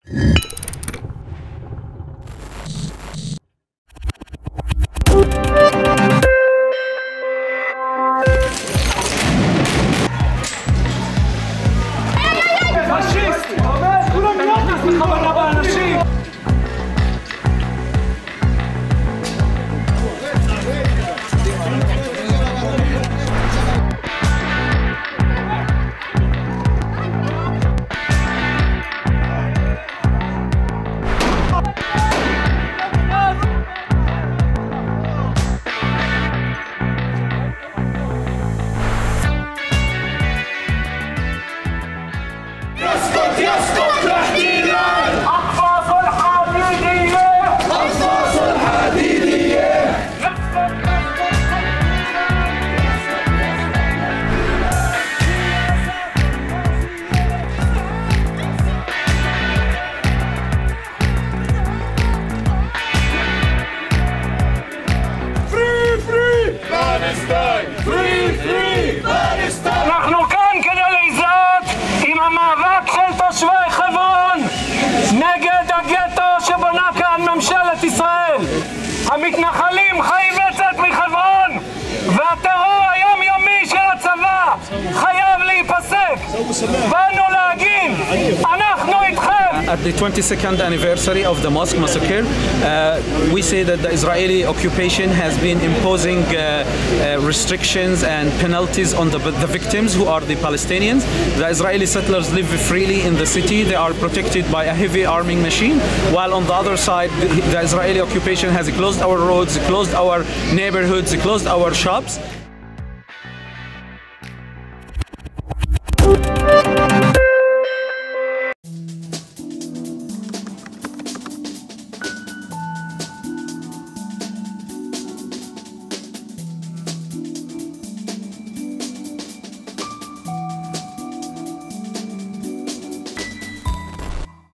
אנחנו כאן כדי להזדהות עם המאבק של תושבי חברון נגד הגטו שבונה כאן ממשלת ישראל. המתנחלים חיים לצאת מחברון, והטרור היומיומי של הצבא חייב להיפסק. באנו להגיד, אנחנו איתכם. At the 22nd anniversary of the mosque massacre, we say that the Israeli occupation has been imposing restrictions and penalties on the victims, who are the Palestinians. The Israeli settlers live freely in the city. They are protected by a heavy arming machine, while on the other side, the Israeli occupation has closed our roads, closed our neighborhoods, closed our shops.